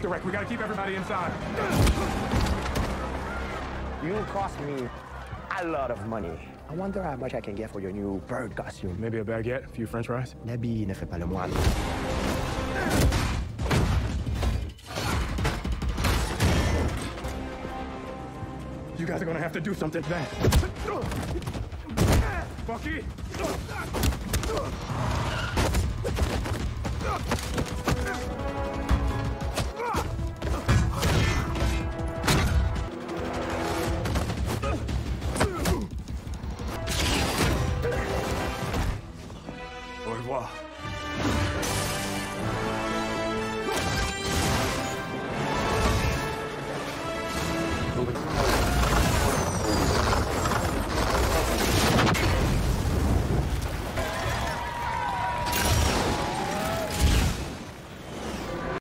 direct. We gotta keep everybody inside. You cost me a lot of money. I wonder how much I can get for your new bird costume. Maybe a baguette, a few french fries. L'habit ne fait pas le moine. You guys are gonna have to do something then. Bucky! Au revoir. Moving.